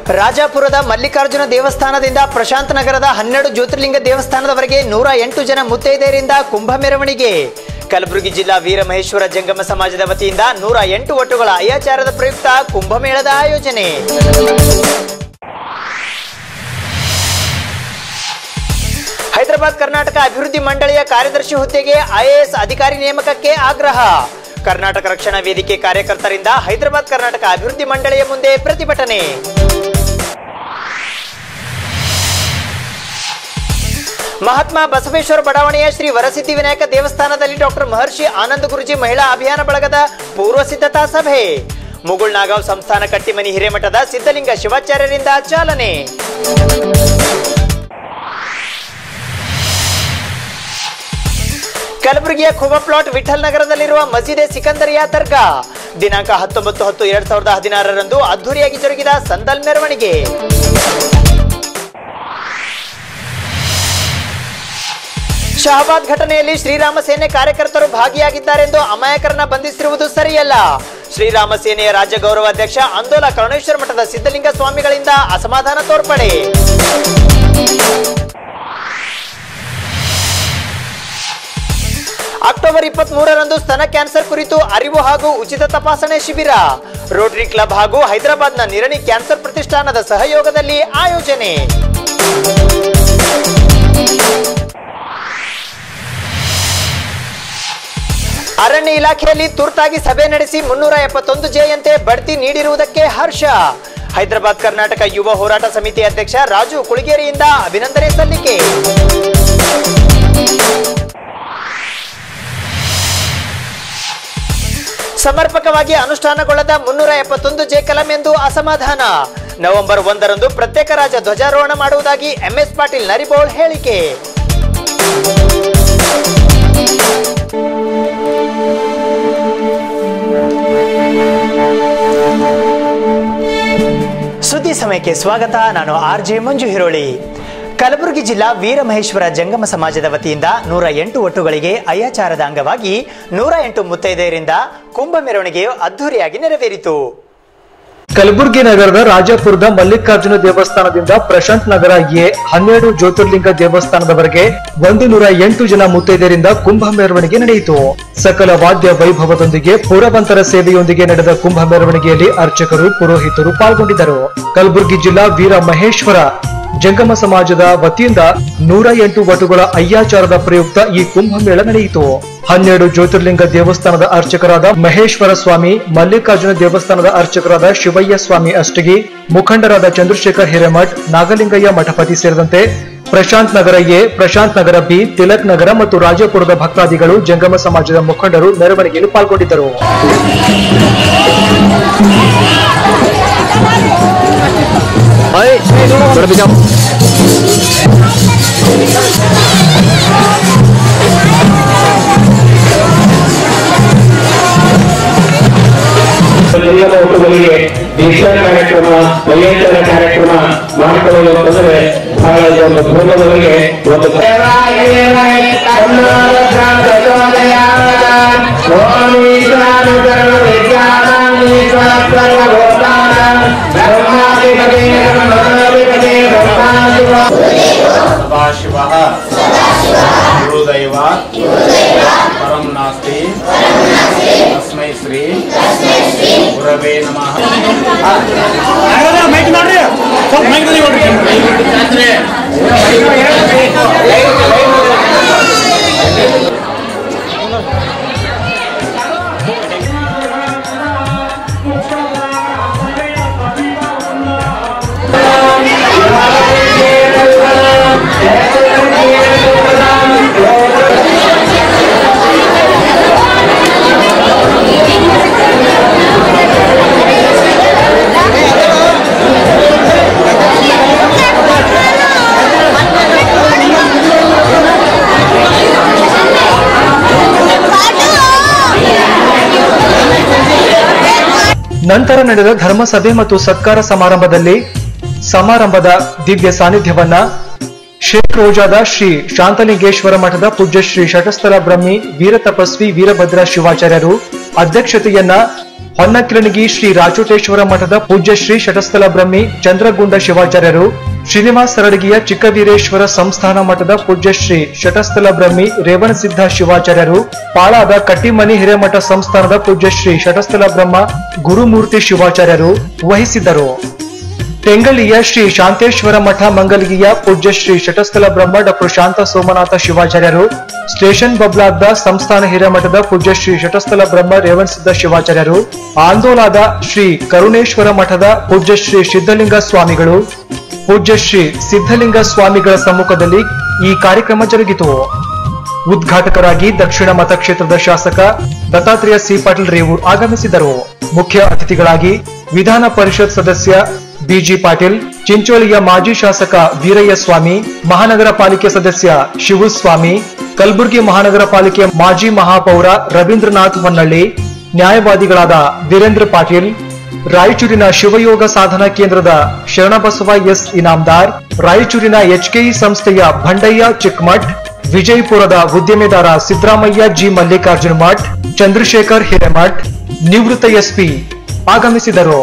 ರಾಜಾಪುರದ ಮಲ್ಲಿಕಾರ್ಜುನ ದೇವಸ್ಥಾನದಿಂದ ಪ್ರಶಾಂತ ನಗರದ 12 ಜ್ಯೋತಿರ್ಲಿಂಗ ದೇವಸ್ಥಾನದವರೆಗೆ 108 ಜನ ಮುತ್ತೈದೆಯರಿಂದ ಕುಂಭ ಮೆರವಣಿಗೆ. ಕಲಬುರಗಿ ಜಿಲ್ಲಾ ವೀರಮಹೇಶ್ವರ ಜಂಗಮ ಸಮಾಜದ ವತಿಯಿಂದ 108 ಒಟ್ಟುಗಳ ಅಯ್ಯಾಚಾರದ ಪ್ರಯುಕ್ತ ಕುಂಭಮೇಳದ ಆಯೋಜನೆ. ಹೈದರಾಬಾದ್ ಕರ್ನಾಟಕ ಅಭಿವೃದ್ಧಿ ಮಂಡಳಿಯ ಕಾರ್ಯದರ್ಶಿ ಹುದ್ದೆಗೆ IAS ಅಧಿಕಾರಿ ನೇಮಕಕ್ಕೆ ಆಗ್ರಹ. ಕರ್ನಾಟಕ ರಕ್ಷಣಾ ವೇದಿಕೆ ಕಾರ್ಯಕರ್ತರಿಂದ ಹೈದರಾಬಾದ್ ಕರ್ನಾಟಕ ಅಭಿವೃದ್ಧಿ ಮಂಡಳಿಯ ಮುಂದೆ ಪ್ರತಿಭಟನೆ. ಮಹಾತ್ಮ ಬಸವೇಶ್ವರ ಬಡಾವಣೆಯ ಶ್ರೀ ವರಸಿದ್ಧಿ ವಿನಾಯಕ ದೇವಸ್ಥಾನದಲ್ಲಿ ಡಾಕ್ಟರ್ ಮಹರ್ಷಿ ಆನಂದ ಗುರುಜಿ ಮಹಿಳಾ ಅಭಿಯಾನ ಬಳಗದ ಪೂರ್ವ ಸಿದ್ಧತಾ ಸಭೆ. ಮುಗುಳ್ನಾಗಾಂವ್ ಸಂಸ್ಥಾನ ಕಟ್ಟಿಮನಿ ಹಿರೇಮಠದ ಸಿದ್ಧಲಿಂಗ ಶಿವಾಚಾರ್ಯರಿಂದ ಚಾಲನೆ. ಕಲಬುರಗಿಯ ಖುಬಾ ಪ್ಲಾಟ್ ವಿಠಲ್ ನಗರದಲ್ಲಿರುವ ಮಸೀದೆ ಸಿಕಂದರಿಯಾ ದರ್ಗಾ ದಿನಾಂಕ 19/10/2016 ಅದ್ದೂರಿಯಾಗಿ ಜರುಗಿದ ಸಂದಲ್ ಮೆರವಣಿಗೆ. ಶಹಬಾದ್ ಘಟನೆಯಲ್ಲಿ ಶ್ರೀರಾಮ ಸೇನೆ ಕಾರ್ಯಕರ್ತರು ಭಾಗಿಯಾಗಿದ್ದಾರೆಂದು ಅಮಾಯಕರನ್ನ ಬಂಧಿಸಿರುವುದು ಸರಿಯಲ್ಲ. ಶ್ರೀರಾಮ ಸೇನೆಯ ರಾಜ್ಯ ಗೌರವಾಧ್ಯಕ್ಷ ಅಂದೋಲ ಕರುಣೇಶ್ವರ ಮಠದ ಸಿದ್ಧಲಿಂಗ ಸ್ವಾಮಿಗಳಿಂದ ಅಸಮಾಧಾನ ತೋರ್ಪಡೆ. ಅಕ್ಟೋಬರ್ 23 ಸ್ತನ ಕ್ಯಾನ್ಸರ್ ಕುರಿತು ಅರಿವು ಹಾಗೂ ಉಚಿತ ತಪಾಸಣೆ ಶಿಬಿರ ರೋಟರಿ ಕ್ಲಬ್ ಹಾಗೂ ಹೈದರಾಬಾದ್ನ ನಿರಣಿ ಕ್ಯಾನ್ಸರ್ ಪ್ರತಿಷ್ಠಾನದ ಸಹಯೋಗದಲ್ಲಿ ಆಯೋಜನೆ. ಅರಣ್ಯ ಇಲಾಖೆಯಲ್ಲಿ ತುರ್ತಾಗಿ ಸಭೆ ನಡೆಸಿ 371 ಜೆಯಂತೆ ಬಡ್ತಿ ನೀಡಿರುವುದಕ್ಕೆ ಹರ್ಷ. ಹೈದರಾಬಾದ್ ಕರ್ನಾಟಕ ಯುವ ಹೋರಾಟ ಸಮಿತಿ ಅಧ್ಯಕ್ಷ ರಾಜು ಕುಳಿಗೇರಿಯಿಂದ ಅಭಿನಂದನೆ ಸಲ್ಲಿಕೆ. ಸಮರ್ಪಕವಾಗಿ ಅನುಷ್ಠಾನಗೊಳ್ಳದ 371 ಜೆ ಕಲಂ ಎಂದು ಅಸಮಾಧಾನ. ನವೆಂಬರ್ 1 ಪ್ರತ್ಯೇಕ ರಾಜ್ಯ ಧ್ವಜಾರೋಹಣ ಮಾಡುವುದಾಗಿ MS ಪಾಟೀಲ್ ನರಿಬೋಳ್ ಹೇಳಿಕೆ. ಸುದ್ದಿ ಸಮಯಕ್ಕೆ ಸ್ವಾಗತ. ನಾನು RJ ಮಂಜು ಹಿರೋಳಿ. ಕಲಬುರಗಿ ಜಿಲ್ಲಾ ವೀರಮಹೇಶ್ವರ ಜಂಗಮ ಸಮಾಜದ ವತಿಯಿಂದ 108 ಒಟ್ಟುಗಳಿಗೆ ಅಯ್ಯಾಚಾರದ ಅಂಗವಾಗಿ 108 ಮುತ್ತೈದೆಯರಿಂದ ಕುಂಭ ಮೆರವಣಿಗೆಯು ಅದ್ದೂರಿಯಾಗಿ ನೆರವೇರಿತು. ಕಲಬುರಗಿ ನಗರದ ರಾಜಾಪುರದ ಮಲ್ಲಿಕಾರ್ಜುನ ದೇವಸ್ಥಾನದಿಂದ ಪ್ರಶಾಂತ್ ನಗರ ಎ 12 ಜ್ಯೋತಿರ್ಲಿಂಗ ದೇವಸ್ಥಾನದವರೆಗೆ 108 ಜನ ಮುತ್ತೈದೆಯರಿಂದ ಕುಂಭ ಮೆರವಣಿಗೆ ನಡೆಯಿತು. ಸಕಲ ವಾದ್ಯ ವೈಭವದೊಂದಿಗೆ ಪುರವಂತರ ಸೇವೆಯೊಂದಿಗೆ ನಡೆದ ಕುಂಭ ಮೆರವಣಿಗೆಯಲ್ಲಿ ಅರ್ಚಕರು ಪುರೋಹಿತರು ಪಾಲ್ಗೊಂಡಿದ್ದರು. ಕಲಬುರಗಿ ಜಿಲ್ಲಾ ವೀರಮಹೇಶ್ವರ ಜಂಗಮ ಸಮಾಜದ ವತಿಯಿಂದ 108 ಒಟ್ಟುಗಳ ಅಯ್ಯಾಚಾರದ ಪ್ರಯುಕ್ತ ಈ ಕುಂಭಮೇಳ ನಡೆಯಿತು. 12 ಜ್ಯೋತಿರ್ಲಿಂಗ ದೇವಸ್ಥಾನದ ಅರ್ಚಕರಾದ ಮಹೇಶ್ವರ ಸ್ವಾಮಿ, ಮಲ್ಲಿಕಾರ್ಜುನ ದೇವಸ್ಥಾನದ ಅರ್ಚಕರಾದ ಶಿವಯ್ಯ ಸ್ವಾಮಿ ಅಷ್ಟಗಿ, ಮುಖಂಡರಾದ ಚಂದ್ರಶೇಖರ್ ಹಿರೇಮಠ್, ನಾಗಲಿಂಗಯ್ಯ ಮಠಪತಿ ಸೇರಿದಂತೆ ಪ್ರಶಾಂತ್ ನಗರ ಎ, ಪ್ರಶಾಂತ್ ನಗರ ಬಿ, ತಿಲಕ್ ನಗರ ಮತ್ತು ರಾಜಾಪುರದ ಭಕ್ತಾದಿಗಳು ಜಂಗಮ ಸಮಾಜದ ಮುಖಂಡರು ಮೆರವಣಿಗೆಯಲ್ಲಿ ಪಾಲ್ಗೊಂಡಿದ್ದರು. ಒಟ್ಟುಗಳಿಗೆ ದೀಕ್ಷಾ ಕಾರ್ಯಕ್ರಮ, ಅಯ್ಯಾಚಾರ ಕಾರ್ಯಕ್ರಮ ಮಾಡಿಕೊಳ್ಳಲು ಅಂತಂದ್ರೆ ಬಹಳ ಒಂದು ಪೂರ್ವದವರಿಗೆ ಒಂದು ಸದಾಶಿವಃ ಗುರುದೈವ ಪರಂ ನಾಸ್ತಿ ತಸ್ಮೈ ಶ್ರೀ ಗುರವೇ ನಮಃ. ನಂತರ ನಡೆದ ಧರ್ಮಸಭೆ ಮತ್ತು ಸತ್ಕಾರ ಸಮಾರಂಭದ ದಿವ್ಯ ಸಾನ್ನಿಧ್ಯವನ್ನ ಶೇಖ್ ರೋಜಾದ ಶ್ರೀ ಶಾಂತಲಿಂಗೇಶ್ವರ ಮಠದ ಪೂಜ್ಯ ಶ್ರೀ ಶಟಸ್ಥಲ ಬ್ರಹ್ಮಿ ವೀರ ತಪಸ್ವಿ ವೀರಭದ್ರ ಶಿವಾಚಾರ್ಯರು ಅಧ್ಯಕ್ಷತೆಯನ್ನ ಹೊನ್ನಕಿರಣಗಿ ಶ್ರೀ ರಾಚೋಟೇಶ್ವರ ಮಠದ ಪೂಜ್ಯ ಶ್ರೀ ಶಟಸ್ಥಲ ಬ್ರಹ್ಮಿ ಚಂದ್ರಗುಂಡ ಶಿವಾಚಾರ್ಯರು, ಶ್ರೀನಿವಾಸ ಸರಡಗಿಯ ಚಿಕ್ಕವೀರೇಶ್ವರ ಸಂಸ್ಥಾನ ಮಠದ ಪೂಜ್ಯ ಶ್ರೀ ಶಟಸ್ಥಲ ಬ್ರಹ್ಮಿ ರೇವಣಸಿದ್ಧ ಶಿವಾಚಾರ್ಯರು, ಪಾಳಾದ ಕಟ್ಟಿಮನಿ ಹಿರೇಮಠ ಸಂಸ್ಥಾನದ ಪೂಜ್ಯ ಶ್ರೀ ಶಟಸ್ಥಲ ಬ್ರಹ್ಮ ಗುರುಮೂರ್ತಿ ಶಿವಾಚಾರ್ಯರು ವಹಿಸಿದ್ದರು. ತೆಂಗಲಿಯ ಶ್ರೀ ಶಾಂತೇಶ್ವರ ಮಠ ಮಂಗಲಗಿಯ ಪೂಜ್ಯ ಶ್ರೀ ಶಟಸ್ಥಲ ಬ್ರಹ್ಮ ಡಾಕ್ಟರ್ ಶಾಂತ ಸೋಮನಾಥ ಶಿವಾಚಾರ್ಯರು, ಸ್ಟೇಷನ್ ಬಬ್ಲಾದ ಸಂಸ್ಥಾನ ಹಿರೇಮಠದ ಪೂಜ್ಯ ಶ್ರೀ ಶಟಸ್ಥಲ ಬ್ರಹ್ಮ ರೇವಣಸಿದ್ಧ ಶಿವಾಚಾರ್ಯರು, ಆಂದೋಲಾದ ಶ್ರೀ ಕರುಣೇಶ್ವರ ಮಠದ ಪೂಜ್ಯ ಶ್ರೀ ಸಿದ್ಧಲಿಂಗ ಸ್ವಾಮಿಗಳು, ಪೂಜ್ಯ ಶ್ರೀ ಸಿದ್ಧಲಿಂಗ ಸ್ವಾಮಿಗಳ ಸಮ್ಮುಖದಲ್ಲಿ ಈ ಕಾರ್ಯಕ್ರಮ ಜರುಗಿತು. ಉದ್ಘಾಟಕರಾಗಿ ದಕ್ಷಿಣ ಮತಕ್ಷೇತ್ರದ ಶಾಸಕ ದತ್ತಾತ್ರೇಯ ಸಿ ಪಾಟೀಲ್ ರೇವೂರ್ ಆಗಮಿಸಿದರು. ಮುಖ್ಯ ಅತಿಥಿಗಳಾಗಿ ವಿಧಾನ ಪರಿಷತ್ ಸದಸ್ಯ ಬಿಜಿ ಪಾಟೀಲ್, ಚಿಂಚೋಳಿಯ ಮಾಜಿ ಶಾಸಕ ವೀರಯ್ಯ ಸ್ವಾಮಿ, ಮಹಾನಗರ ಪಾಲಿಕೆ ಸದಸ್ಯ ಶಿವಸ್ವಾಮಿ, ಕಲಬುರಗಿ ಮಹಾನಗರ ಪಾಲಿಕೆ ಮಾಜಿ ಮಹಾಪೌರ ರವೀಂದ್ರನಾಥ್ ಹೊನ್ನಳ್ಳಿ, ನ್ಯಾಯವಾದಿಗಳಾದ ವೀರೇಂದ್ರ ಪಾಟೀಲ್, ರಾಯಚೂರಿನ ಶಿವಯೋಗ ಸಾಧನಾ ಕೇಂದ್ರದ ಶರಣಬಸವ ಎಸ್ ಇನಾಮದಾರ್, ರಾಯಚೂರಿನ ಎಚ್ಕೆಇ ಸಂಸ್ಥೆಯ ಭಂಡಯ್ಯ ಚಿಕ್ಮಠ್, ವಿಜಯಪುರದ ಉದ್ಯಮಿದಾರ ಸಿದ್ದರಾಮಯ್ಯ ಜಿ ಮಲ್ಲಿಕಾರ್ಜುನ ಮಠ್, ಚಂದ್ರಶೇಖರ್ ಹಿರೇಮಠ್, ನಿವೃತ್ತ ಎಸ್ಪಿ ಆಗಮಿಸಿದರು.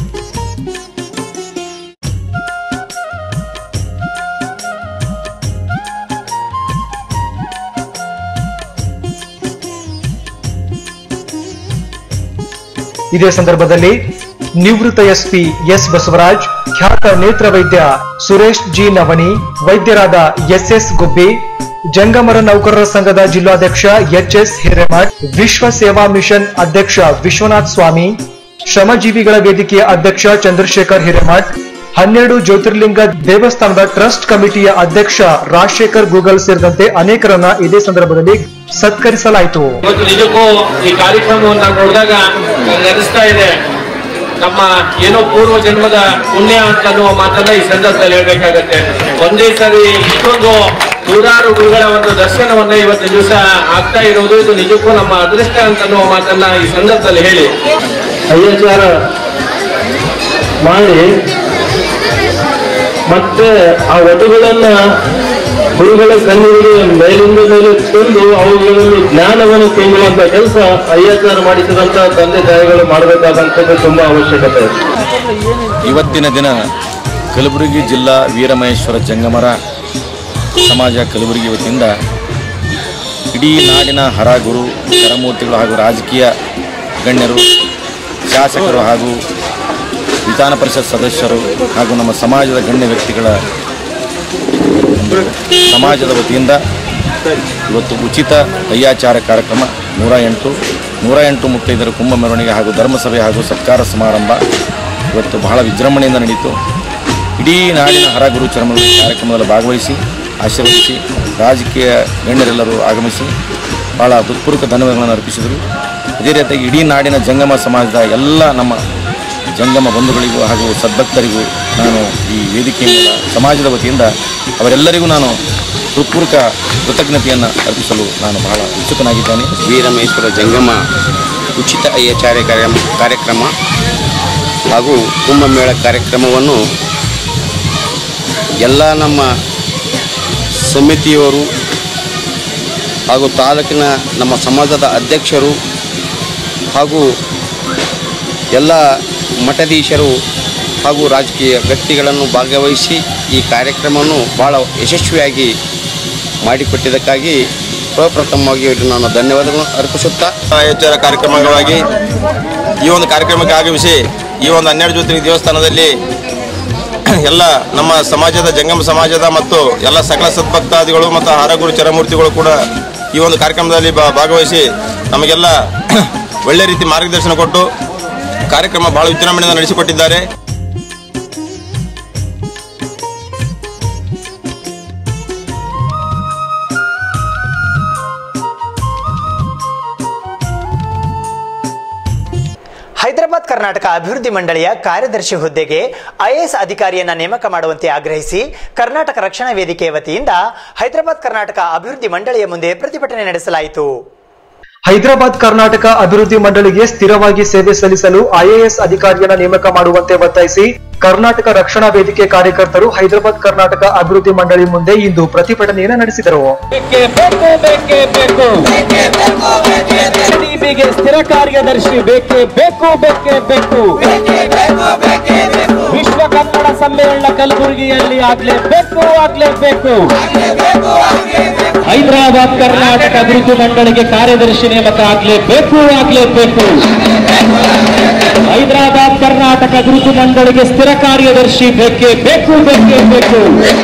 ಇದೇ ಸಂದರ್ಭದಲ್ಲಿ ನಿವೃತ್ತ ಎಸ್ಪಿ ಎಸ್ ಬಸವರಾಜ್, ಖ್ಯಾತ ನೇತ್ರ ವೈದ್ಯ ಸುರೇಶ್ ಜಿ ನವನಿ, ವೈದ್ಯರಾದ ಎಸ್ಎಸ್ ಗುಬ್ಬಿ, ಜಂಗಮರ ನೌಕರರ ಸಂಘದ ಜಿಲ್ಲಾಧ್ಯಕ್ಷ ಎಚ್ಎಸ್ ಹಿರೇಮಠ್, ವಿಶ್ವ ಸೇವಾ ಮಿಷನ್ ಅಧ್ಯಕ್ಷ ವಿಶ್ವನಾಥ್ ಸ್ವಾಮಿ, ಶ್ರಮಜೀವಿಗಳ ವೇದಿಕೆಯ ಅಧ್ಯಕ್ಷ ಚಂದ್ರಶೇಖರ್ ಹಿರೇಮಠ್, 12 ಜ್ಯೋತಿರ್ಲಿಂಗ ದೇವಸ್ಥಾನದ ಟ್ರಸ್ಟ್ ಕಮಿಟಿಯ ಅಧ್ಯಕ್ಷ ರಾಜಶೇಖರ್ ಗೂಗಲ್ ಸೇರಿದಂತೆ ಅನೇಕರನ್ನ ಇದೇ ಸಂದರ್ಭದಲ್ಲಿ ಸತ್ಕರಿಸಲಾಯಿತು. ನಿಜಕ್ಕೂ ಈ ಕಾರ್ಯಕ್ರಮವನ್ನು ನೋಡಿದಾಗ ಅನಿಸ್ತಾ ಇದೆ, ನಮ್ಮ ಏನೋ ಪೂರ್ವ ಜನ್ಮದ ಪುಣ್ಯ ಅಂತ ಅನ್ನುವ ಮಾತನ್ನ ಈ ಸಂದರ್ಭದಲ್ಲಿ ಹೇಳ್ಬೇಕಾಗತ್ತೆ. ಒಂದೇ ಸರಿ ಇಷ್ಟೊಂದು ನೂರಾರು ಗುರುಗಳ ಒಂದು ದರ್ಶನವನ್ನ ಇವತ್ತು ದಿವಸ ಆಗ್ತಾ ಇರೋದು, ಇದು ನಿಜಕ್ಕೂ ನಮ್ಮ ಅದೃಷ್ಟ ಅಂತ ಅನ್ನುವ ಮಾತನ್ನ ಈ ಸಂದರ್ಭದಲ್ಲಿ ಹೇಳಿ ಅಯ್ಯಾಚಾರ ಮಾಡಿ ಮತ್ತೆ ಆ ವಟುಗಳನ್ನ ಗುರುಗಳ ಕಣ್ಣೀರಿಗೆ ಮೇಲಿಂದ ಮೇಲೆ ತಂದು ಅವುಗಳಲ್ಲಿ ಜ್ಞಾನವನ್ನು ತುಂಬುವಂತ ಕೆಲಸ ಅಯ್ಯಾಚಾರ ಮಾಡಿಸಿದಂತ ತಂದೆ ತಾಯಿಗಳು ಮಾಡಬೇಕಾದಂಥದ್ದು ತುಂಬಾ ಅವಶ್ಯಕತೆ. ಇವತ್ತಿನ ದಿನ ಕಲಬುರಗಿ ಜಿಲ್ಲಾ ವೀರಮಹೇಶ್ವರ ಜಂಗಮರ ಸಮಾಜ ಕಲಬುರಗಿ ವತಿಯಿಂದ ಇಡೀ ನಾಡಿನ ಹರಗುರು ಕರಮೂರ್ತಿಗಳು ಹಾಗೂ ರಾಜಕೀಯ ಗಣ್ಯರು, ಶಾಸಕರು ಹಾಗೂ ವಿಧಾನ ಪರಿಷತ್ ಸದಸ್ಯರು ಹಾಗೂ ನಮ್ಮ ಸಮಾಜದ ಗಣ್ಯ ವ್ಯಕ್ತಿಗಳ ಸಮಾಜದ ವತಿಯಿಂದ ಇವತ್ತು ಉಚಿತ ದಯ್ಯಾಚಾರ ಕಾರ್ಯಕ್ರಮ 108 ಮುತ್ತೈದರ ಕುಂಭ ಮೆರವಣಿಗೆ ಹಾಗೂ ಧರ್ಮಸಭೆ ಹಾಗೂ ಸತ್ಕಾರ ಸಮಾರಂಭ ಇವತ್ತು ಬಹಳ ವಿಜೃಂಭಣೆಯಿಂದ ನಡೆಯಿತು. ಇಡೀ ನಾಡಿನ ಹರಗುರು ಚರಮಗಳ ಕಾರ್ಯಕ್ರಮದಲ್ಲಿ ಭಾಗವಹಿಸಿ ಆಶೀರ್ವದಿಸಿ ರಾಜಕೀಯ ಗಣ್ಯರೆಲ್ಲರೂ ಆಗಮಿಸಿ ಭಾಳ ಹೃತ್ಪೂರ್ವಕ ಧನ್ಯವಾದಗಳನ್ನು ಅರ್ಪಿಸಿದರು. ಅದೇ ರೀತಿಯಾಗಿ ಇಡೀ ನಾಡಿನ ಜಂಗಮ ಸಮಾಜದ ಎಲ್ಲ ನಮ್ಮ ಜಂಗಮ ಬಂಧುಗಳಿಗೂ ಹಾಗೂ ಸದ್ಭಕ್ತರಿಗೂ ನಾನು ಈ ವೇದಿಕೆಯ ಮೂಲ ಸಮಾಜದ ವತಿಯಿಂದ ಅವರೆಲ್ಲರಿಗೂ ನಾನು ಹೃತ್ಪೂರ್ವಕ ಕೃತಜ್ಞತೆಯನ್ನು ಅರ್ಪಿಸಲು ನಾನು ಬಹಳ ಉತ್ಸುಕನಾಗಿದ್ದೇನೆ. ವೀರಮಹೇಶ್ವರ ಜಂಗಮ ಉಚಿತ ಅಯ್ಯಾಚಾರ ಕಾರ್ಯಕ್ರಮ ಹಾಗೂ ಕುಂಭಮೇಳ ಕಾರ್ಯಕ್ರಮವನ್ನು ಎಲ್ಲ ನಮ್ಮ ಸಮಿತಿಯವರು ಹಾಗೂ ತಾಲೂಕಿನ ನಮ್ಮ ಸಮಾಜದ ಅಧ್ಯಕ್ಷರು ಹಾಗೂ ಎಲ್ಲ ಮಠಾಧೀಶರು ಹಾಗೂ ರಾಜಕೀಯ ವ್ಯಕ್ತಿಗಳನ್ನು ಭಾಗವಹಿಸಿ ಈ ಕಾರ್ಯಕ್ರಮವನ್ನು ಭಾಳ ಯಶಸ್ವಿಯಾಗಿ ಮಾಡಿಕೊಟ್ಟಿದ್ದಕ್ಕಾಗಿ ಪ್ರಪ್ರಥಮವಾಗಿ ನಾನು ಧನ್ಯವಾದಗಳನ್ನು ಅರ್ಪಿಸುತ್ತಾ ಅಯ್ಯಾಚಾರ ಕಾರ್ಯಕ್ರಮವಾಗಿ ಈ ಒಂದು ಕಾರ್ಯಕ್ರಮಕ್ಕೆ ಆಗಮಿಸಿ ಈ ಒಂದು 12 ಜ್ಯೋತಿರ್ಲಿಂಗ ದೇವಸ್ಥಾನದಲ್ಲಿ ಎಲ್ಲ ನಮ್ಮ ಸಮಾಜದ ಜಂಗಮ ಸಮಾಜದ ಮತ್ತು ಎಲ್ಲ ಸಕಲ ಸದ್ಭಕ್ತಾದಿಗಳು ಮತ್ತು ಹರಗುರು ಚರಮೂರ್ತಿಗಳು ಕೂಡ ಈ ಒಂದು ಕಾರ್ಯಕ್ರಮದಲ್ಲಿ ಭಾಗವಹಿಸಿ ನಮಗೆಲ್ಲ ಒಳ್ಳೆ ರೀತಿ ಮಾರ್ಗದರ್ಶನ ಕೊಟ್ಟು ಕಾರ್ಯಕ್ರಮ ಬಹಳ ವಿಜೃಂಭಣೆಯಿಂದ ನಡೆಸಿಕೊಟ್ಟಿದ್ದಾರೆ. ಹೈದರಾಬಾದ್ ಕರ್ನಾಟಕ ಅಭಿವೃದ್ಧಿ ಮಂಡಳಿಯ ಕಾರ್ಯದರ್ಶಿ ಹುದ್ದೆಗೆ ಐಎಎಸ್ ಅಧಿಕಾರಿಯನ್ನ ನೇಮಕ ಮಾಡುವಂತೆ ಆಗ್ರಹಿಸಿ ಕರ್ನಾಟಕ ರಕ್ಷಣಾ ವೇದಿಕೆ ವತಿಯಿಂದ ಹೈದರಾಬಾದ್ ಕರ್ನಾಟಕ ಅಭಿವೃದ್ಧಿ ಮಂಡಳಿಯ ಮುಂದೆ ಪ್ರತಿಭಟನೆ ನಡೆಸಲಾಯಿತು. ಹೈದರಾಬಾದ್ ಕರ್ನಾಟಕ ಅಭಿವೃದ್ಧಿ ಮಂಡಳಿಗೆ ಸ್ಥಿರವಾಗಿ ಸೇವೆ ಸಲ್ಲಿಸಲು ಐಎಎಸ್ ಅಧಿಕಾರಿಯನ್ನ ನೇಮಕ ಮಾಡುವಂತೆ ಒತ್ತಾಯಿಸಿ ಕರ್ನಾಟಕ ರಕ್ಷಣಾ ವೇದಿಕೆ ಕಾರ್ಯಕರ್ತರು ಹೈದರಾಬಾದ್ ಕರ್ನಾಟಕ ಅಭಿವೃದ್ಧಿ ಮಂಡಳಿ ಮುಂದೆ ಇಂದು ಪ್ರತಿಭಟನೆಯನ್ನು ನಡೆಸಿದರು. ಸ್ಥಿರ ಕಾರ್ಯದರ್ಶಿ ಬೇಕೇ ಬೇಕು ಬೇಕೇ ಬೇಕು. ವಿಶ್ವ ಕನ್ನಡ ಸಮ್ಮೇಳನ ಕಲಬುರಗಿಯಲ್ಲಿ ಆಗ್ಲೇಬೇಕು ಆಗ್ಲೇಬೇಕು. ಹೈದರಾಬಾದ್ ಕರ್ನಾಟಕ ಅಭಿವೃದ್ಧಿ ಮಂಡಳಿಗೆ ಕಾರ್ಯದರ್ಶಿ ನೇಮಕ ಆಗ್ಲೇಬೇಕು ಆಗ್ಲೇಬೇಕು. ಹೈದರಾಬಾದ್ ಕರ್ನಾಟಕ ಅಭಿವೃದ್ಧಿ ಮಂಡಳಿಗೆ ಸ್ಥಿರ ಕಾರ್ಯದರ್ಶಿ ಬೇಕೇ ಬೇಕು ಬೇಕೇ ಬೇಕು.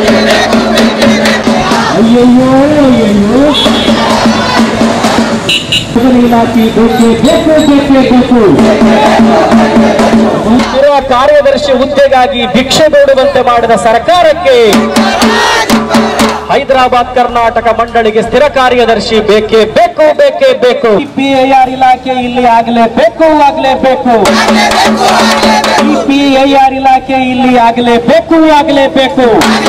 ಅಯ್ಯಯ್ಯೋ ಅಯ್ಯಯ್ಯೋ ಇಲಾಖೆ ಬೇಕೇ ಬೇಕು ಬೇಕೇ ಬೇಕು. ಸ್ಥಿರ ಕಾರ್ಯದರ್ಶಿ ಹುದ್ದೆಗಾಗಿ ಭಿಕ್ಷೆ ಬೇಡುವಂತೆ ಮಾಡಿದ ಸರ್ಕಾರಕ್ಕೆ ಹೈದರಾಬಾದ್ ಕರ್ನಾಟಕ ಮಂಡಳಿಗೆ ಸ್ಥಿರ ಕಾರ್ಯದರ್ಶಿ ಬೇಕೇ ಬೇಕು ಬೇಕೇ ಬೇಕು. PIR ಇಲಾಖೆ ಇಲ್ಲಿ ಆಗಲೇಬೇಕು ಆಗಲೇಬೇಕು. PIR ಇಲಾಖೆ ಇಲ್ಲಿ ಆಗಲೇಬೇಕು ಆಗಲೇಬೇಕು.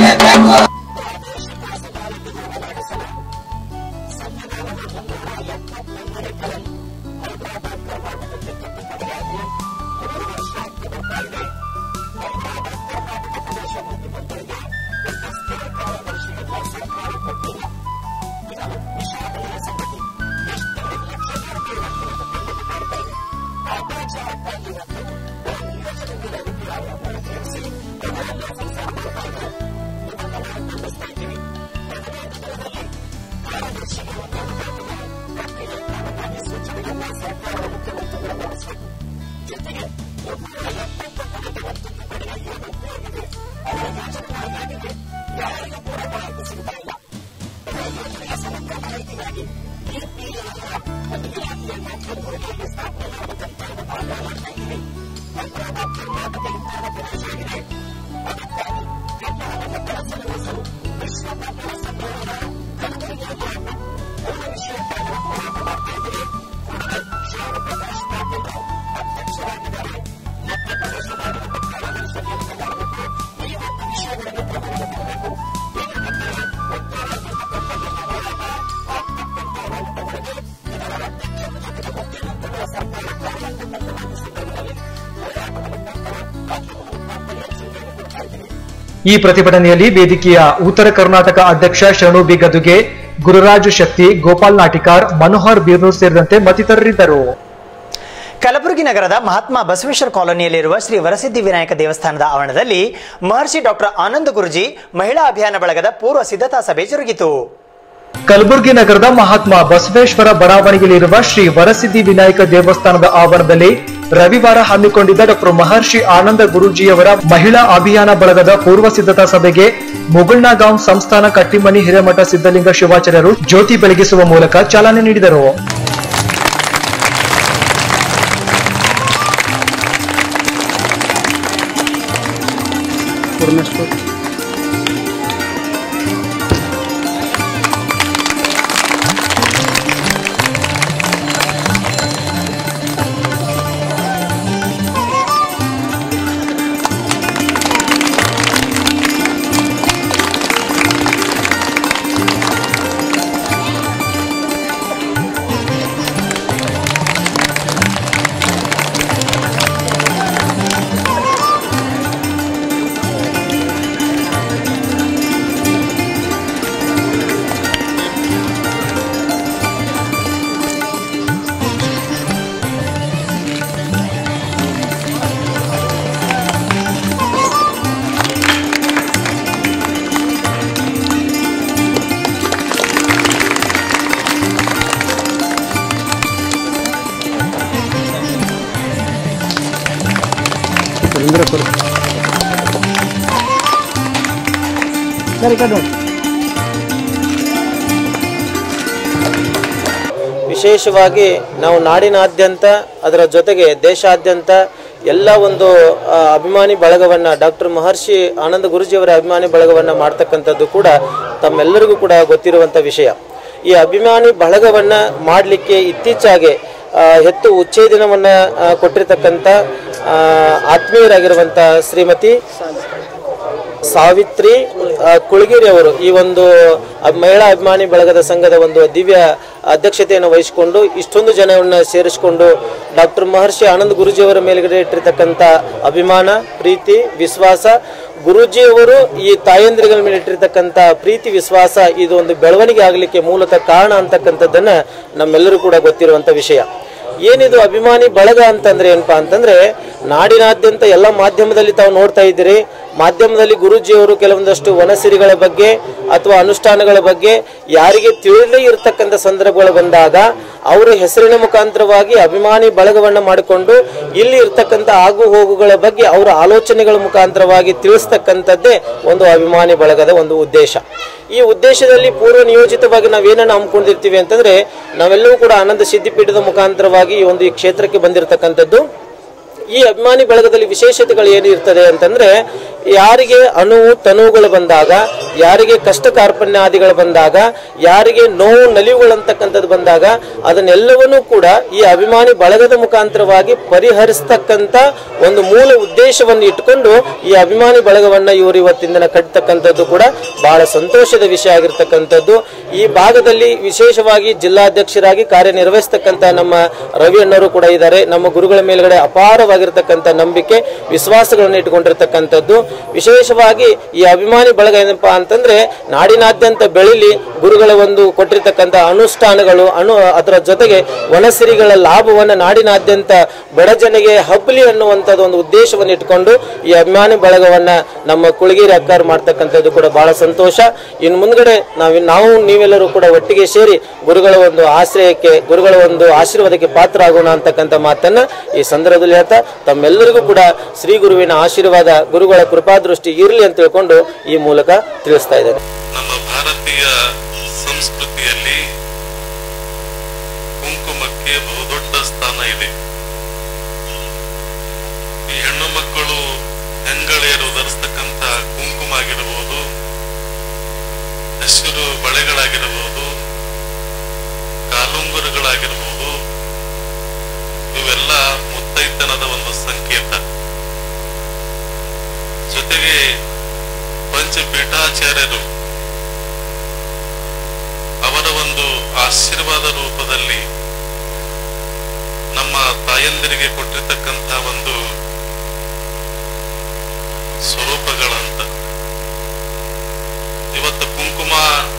ಈ ಪ್ರತಿಭಟನೆಯಲ್ಲಿ ವೇದಿಕೆಯ ಉತ್ತರ ಕರ್ನಾಟಕ ಅಧ್ಯಕ್ಷ ಶರಣು ಬಿ ಗದುಗೆ, ಗುರುರಾಜು ಶಕ್ತಿ, ಗೋಪಾಲ್ ನಾಟಿಕಾರ್, ಮನೋಹರ್ ಬೀರ್ನೂರ್ ಸೇರಿದಂತೆ ಮತ್ತಿತರರಿದ್ದರು. ಕಲಬುರಗಿ ನಗರದ ಮಹಾತ್ಮ ಬಸವೇಶ್ವರ ಕಾಲೋನಿಯಲ್ಲಿರುವ ಶ್ರೀ ವರಸಿದ್ಧಿ ವಿನಾಯಕ ದೇವಸ್ಥಾನದ ಆವರಣದಲ್ಲಿ ಮಹರ್ಷಿ ಡಾಕ್ಟರ್ ಆನಂದ ಗುರೂಜಿ ಮಹಿಳಾ ಅಭಿಯಾನ ಬಳಗದ ಪೂರ್ವ ಸಿದ್ಧತಾ ಸಭೆ ಜರುಗಿತು. ಕಲಬುರಗಿ ನಗರದ ಮಹಾತ್ಮ ಬಸವೇಶ್ವರ ಬಡಾವಣೆಯಲ್ಲಿರುವ ಶ್ರೀ ವರಸಿದ್ಧಿ ವಿನಾಯಕ ದೇವಸ್ಥಾನದ ಆವರಣದಲ್ಲಿ ರವಿವಾರ ಹಮ್ಮಿಕೊಂಡಿದ್ದ ಡಾಕ್ಟರ್ ಮಹರ್ಷಿ ಆನಂದ ಗುರೂಜಿಯವರ ಮಹಿಳಾ ಅಭಿಯಾನ ಬಳಗದ ಪೂರ್ವ ಸಿದ್ಧತಾ ಸಭೆಗೆ ಮುಗುಳ್ನಾಗಾಂವ್ ಸಂಸ್ಥಾನ ಕಟ್ಟಿಮನಿ ಹಿರೇಮಠ ಸಿದ್ದಲಿಂಗ ಶಿವಾಚಾರ್ಯರು ಜ್ಯೋತಿ ಬೆಳಗಿಸುವ ಮೂಲಕ ಚಾಲನೆ ನೀಡಿದರು. ವಿಶೇಷವಾಗಿ ನಾವು ನಾಡಿನಾದ್ಯಂತ ಅದರ ಜೊತೆಗೆ ದೇಶಾದ್ಯಂತ ಎಲ್ಲ ಒಂದು ಅಭಿಮಾನಿ ಬಳಗವನ್ನು ಡಾಕ್ಟರ್ ಮಹರ್ಷಿ ಆನಂದ ಗುರೂಜಿಯವರ ಅಭಿಮಾನಿ ಬಳಗವನ್ನು ಮಾಡ್ತಕ್ಕಂಥದ್ದು ಕೂಡ ತಮ್ಮೆಲ್ಲರಿಗೂ ಕೂಡ ಗೊತ್ತಿರುವಂಥ ವಿಷಯ. ಈ ಅಭಿಮಾನಿ ಬಳಗವನ್ನು ಮಾಡಲಿಕ್ಕೆ ಇತ್ತೀಚೆಗೆ ಹೆಚ್ಚು ಉಚ್ಚೇದನವನ್ನು ಕೊಟ್ಟಿರ್ತಕ್ಕಂಥ ಆತ್ಮೀಯರಾಗಿರುವಂಥ ಶ್ರೀಮತಿ ಸಾವಿತ್ರಿ ಕುಳಗಿರಿ ಅವರು ಈ ಒಂದು ಮಹಿಳಾ ಅಭಿಮಾನಿ ಬಳಗದ ಸಂಘದ ಒಂದು ದಿವ್ಯ ಅಧ್ಯಕ್ಷತೆಯನ್ನು ವಹಿಸಿಕೊಂಡು ಇಷ್ಟೊಂದು ಜನವನ್ನು ಸೇರಿಸಿಕೊಂಡು ಡಾಕ್ಟರ್ ಮಹರ್ಷಿ ಆನಂದ್ ಗುರೂಜಿಯವರ ಮೇಲ್ಗಡೆ ಇಟ್ಟಿರ್ತಕ್ಕಂಥ ಅಭಿಮಾನ, ಪ್ರೀತಿ, ವಿಶ್ವಾಸ, ಗುರೂಜಿಯವರು ಈ ತಾಯಂದ್ರಿಗಳ ಮೇಲೆ ಇಟ್ಟಿರ್ತಕ್ಕಂಥ ಪ್ರೀತಿ, ವಿಶ್ವಾಸ ಇದು ಒಂದು ಬೆಳವಣಿಗೆ ಆಗಲಿಕ್ಕೆ ಮೂಲತಃ ಕಾರಣ ಅಂತಕ್ಕಂಥದ್ದನ್ನು ನಮ್ಮೆಲ್ಲರೂ ಕೂಡ ಗೊತ್ತಿರುವಂಥ ವಿಷಯ. ಏನಿದು ಅಭಿಮಾನಿ ಬಳಗ ಅಂತಂದ್ರೆ ಏನಪ್ಪಾ ಅಂತಂದ್ರೆ ನಾಡಿನಾದ್ಯಂತ ಎಲ್ಲ ಮಾಧ್ಯಮದಲ್ಲಿ ತಾವು ನೋಡ್ತಾ ಇದ್ದೀರಿ. ಮಾಧ್ಯಮದಲ್ಲಿ ಗುರೂಜಿಯವರು ಕೆಲವೊಂದಷ್ಟು ವನಸಿರಿಗಳ ಬಗ್ಗೆ ಅಥವಾ ಅನುಷ್ಠಾನಗಳ ಬಗ್ಗೆ ಯಾರಿಗೆ ತಿಳಿದೇ ಇರತಕ್ಕಂಥ ಸಂದರ್ಭಗಳು ಬಂದಾಗ ಅವರ ಹೆಸರಿನ ಮುಖಾಂತರವಾಗಿ ಅಭಿಮಾನಿ ಬಳಗವನ್ನು ಮಾಡಿಕೊಂಡು ಇಲ್ಲಿ ಇರ್ತಕ್ಕಂಥ ಆಗು ಹೋಗುಗಳ ಬಗ್ಗೆ ಅವರ ಆಲೋಚನೆಗಳ ಮುಖಾಂತರವಾಗಿ ತಿಳಿಸ್ತಕ್ಕಂಥದ್ದೇ ಒಂದು ಅಭಿಮಾನಿ ಬಳಗದ ಒಂದು ಉದ್ದೇಶ. ಈ ಉದ್ದೇಶದಲ್ಲಿ ಪೂರ್ವ ನಿಯೋಜಿತವಾಗಿ ನಾವೇನನ್ನು ಹಮ್ಮಿಕೊಂಡಿರ್ತೀವಿ ಅಂತಂದ್ರೆ ನಾವೆಲ್ಲವೂ ಕೂಡ ಆನಂದ ಸಿದ್ಧಿಪೀಠದ ಮುಖಾಂತರವಾಗಿ ಈ ಒಂದು ಈ ಕ್ಷೇತ್ರಕ್ಕೆ ಬಂದಿರತಕ್ಕಂಥದ್ದು. ಈ ಅಭಿಮಾನಿ ಬಳಗದಲ್ಲಿ ವಿಶೇಷತೆಗಳು ಏನಿರ್ತದೆ ಅಂತಂದ್ರೆ ಯಾರಿಗೆ ಅಣುವು ತನುವುಗಳು ಬಂದಾಗ, ಯಾರಿಗೆ ಕಷ್ಟ ಕಾರ್ಪಣ್ಯಾದಿಗಳು ಬಂದಾಗ, ಯಾರಿಗೆ ನೋವು ನಲಿವುಗಳಂತಕ್ಕಂಥದ್ದು ಬಂದಾಗ ಅದನ್ನೆಲ್ಲವನ್ನೂ ಕೂಡ ಈ ಅಭಿಮಾನಿ ಬಳಗದ ಮುಖಾಂತರವಾಗಿ ಪರಿಹರಿಸ್ತಕ್ಕಂಥ ಒಂದು ಮೂಲ ಉದ್ದೇಶವನ್ನು ಇಟ್ಕೊಂಡು ಈ ಅಭಿಮಾನಿ ಬಳಗವನ್ನ ಇವರು ಇವತ್ತಿನ ದಿನ ಕಟ್ಟತಕ್ಕಂಥದ್ದು ಕೂಡ ಬಹಳ ಸಂತೋಷದ ವಿಷಯ ಆಗಿರ್ತಕ್ಕಂಥದ್ದು. ಈ ಭಾಗದಲ್ಲಿ ವಿಶೇಷವಾಗಿ ಜಿಲ್ಲಾಧ್ಯಕ್ಷರಾಗಿ ಕಾರ್ಯನಿರ್ವಹಿಸ್ತಕ್ಕಂಥ ನಮ್ಮ ರವಿ ಅಣ್ಣವರು ಕೂಡ ಇದ್ದಾರೆ. ನಮ್ಮ ಗುರುಗಳ ಮೇಲ್ಗಡೆ ಅಪಾರವಾಗಿರ್ತಕ್ಕಂಥ ನಂಬಿಕೆ, ವಿಶ್ವಾಸಗಳನ್ನು ಇಟ್ಟುಕೊಂಡಿರ್ತಕ್ಕಂಥದ್ದು. ವಿಶೇಷವಾಗಿ ಈ ಅಭಿಮಾನಿ ಬಳಗ ಏನಪ್ಪಾ ಅಂತಂದ್ರೆ ನಾಡಿನಾದ್ಯಂತ ಬೆಳಿಲಿ, ಗುರುಗಳ ಒಂದು ಕೊಟ್ಟಿರ್ತಕ್ಕಂಥ ಅನುಷ್ಠಾನಗಳು ಅದರ ಜೊತೆಗೆ ವನಸಿರಿಗಳ ಲಾಭವನ್ನು ನಾಡಿನಾದ್ಯಂತ ಬಡ ಜನಗೆ ಹಬ್ಬಲಿ ಅನ್ನುವಂಥದ್ದು ಒಂದು ಉದ್ದೇಶವನ್ನು ಇಟ್ಕೊಂಡು ಈ ಅಭಿಮಾನಿ ಬಳಗವನ್ನ ನಮ್ಮ ಕುಳಗಿರಿ ಅಕ್ಕಾರು ಮಾಡ್ತಕ್ಕಂಥದ್ದು ಕೂಡ ಬಹಳ ಸಂತೋಷ. ಇನ್ನು ಮುಂದ್ಗಡೆ ನಾವು ನೀವೆಲ್ಲರೂ ಕೂಡ ಒಟ್ಟಿಗೆ ಸೇರಿ ಗುರುಗಳ ಒಂದು ಆಶ್ರಯಕ್ಕೆ, ಗುರುಗಳ ಒಂದು ಆಶೀರ್ವಾದಕ್ಕೆ ಪಾತ್ರ ಆಗೋಣ ಅಂತಕ್ಕಂಥ ಮಾತನ್ನ ಈ ಸಂದರ್ಭದಲ್ಲಿ ಹೇಳ್ತಾ ತಮ್ಮೆಲ್ಲರಿಗೂ ಕೂಡ ಶ್ರೀ ಗುರುವಿನ ಆಶೀರ್ವಾದ, ಗುರುಗಳ ಕೃಪಾದೃಷ್ಟಿ ಇರಲಿ ಅಂತ ತಿಳ್ಕೊಂಡು ಈ ಮೂಲಕ ತಿಳಿಸ್ತಾ ಇದ್ದೇನೆ. ನಮ್ಮ ಭಾರತೀಯ ಸಂಸ್ಕೃತಿಯಲ್ಲಿ ಕುಂಕುಮಕ್ಕೆ ಬಹುದೊಡ್ಡ ಸ್ಥಾನ ಇದೆ. ಈ ಹೆಣ್ಣು ಮಕ್ಕಳು ಹೆಂಗಳೆಯರು ಧರಿಸ್ತಕ್ಕಂಥ ಕುಂಕುಮ ಆಗಿರಬಹುದು, ಹಸಿರು ಬಳೆಗಳಾಗಿರಬಹುದು, ಕಾಲುಂಗುರಗಳಾಗಿರಬಹುದು, ಇವೆಲ್ಲ ಮುತ್ತೈತನದ ಒಂದು ಸಂಕೇತ. ಜೊತೆಗೆ ಪಂಚಪೀಠಾಚಾರ್ಯರು ಅವರ ಒಂದು ಆಶೀರ್ವಾದ ರೂಪದಲ್ಲಿ ನಮ್ಮ ತಾಯಂದಿರಿಗೆ ಕೊಟ್ಟಿರ್ತಕ್ಕಂಥ ಒಂದು ಸ್ವರೂಪಗಳಂತ. ಇವತ್ತು ಕುಂಕುಮ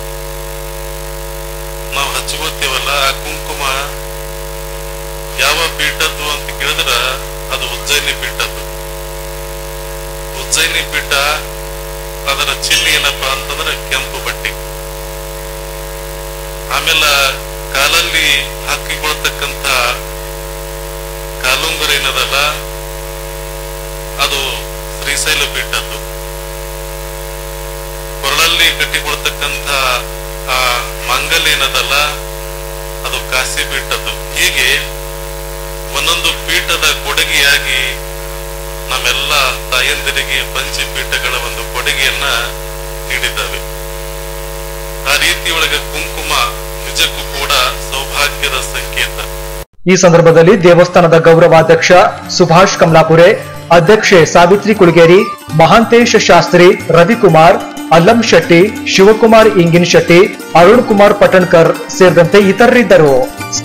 ನಾವು ಹಚ್ಕೋತೀವಲ್ಲ, ಆ ಕುಂಕುಮ ಯಾವ ಪೀಠದ್ದು ಅಂತ ಕೇಳಿದ್ರೆ ಅದು ಉಜ್ಜಯಿನಿ ಪೀಠದ್ದು. ಉಜ್ಜಯಿನಿ ಪೀಠ ಅದರ ಚಿಹ್ನೆ ಏನಪ್ಪಾ ಅಂತಂದ್ರೆ ಕೆಂಪು ಬಟ್ಟೆ. ಆಮೇಲೆ ಕಾಲಲ್ಲಿ ಹಾಕಿಕೊಳ್ತಕ್ಕಂಥ ಕಾಲುಂಗುರ ಏನದಲ್ಲ ಅದು ಶ್ರೀಶೈಲ ಪೀಠದ್ದು. ಕೊರಳಲ್ಲಿ ಕಟ್ಟಿಕೊಳ್ತಕ್ಕಂಥ ಆ ಮಂಗಲ್ ಏನದಲ್ಲ ಅದು ಕಾಶಿ ಪೀಠದ್ದು. ಹೀಗೆ ಒಂದೊಂದು ಪೀಠದ ಕೊಡುಗೆಯಾಗಿ ನಮ್ಮೆಲ್ಲ ತಾಯಂದಿರಿಗೆ ಪಂಚಪೀಠಗಳ ಒಂದು ಕೊಡುಗೆಯನ್ನ ನೀಡಿದ್ದಾವೆ. ಆ ರೀತಿಯೊಳಗೆ ಕುಂಕುಮ ನಿಜಕ್ಕೂ ಕೂಡ ಸೌಭಾಗ್ಯದ ಸಂಕೇತ. ಈ ಸಂದರ್ಭದಲ್ಲಿ ದೇವಸ್ಥಾನದ ಗೌರವಾಧ್ಯಕ್ಷ ಸುಭಾಷ್ ಕಮಲಾಪುರೆ, ಅಧ್ಯಕ್ಷೆ ಸಾವಿತ್ರಿ ಕುಳಗೇರಿ, ಮಹಾಂತೇಶ್ ಶಾಸ್ತ್ರಿ, ರವಿಕುಮಾರ್, ಅಲ್ಲಂ ಶೆಟ್ಟಿ, ಶಿವಕುಮಾರ್ ಇಂಗಿನ್ ಶೆಟ್ಟಿ, ಅರುಣ್ ಕುಮಾರ್ ಪಟಣ್ಕರ್ ಸೇರಿದಂತೆ ಇತರರಿದ್ದರು.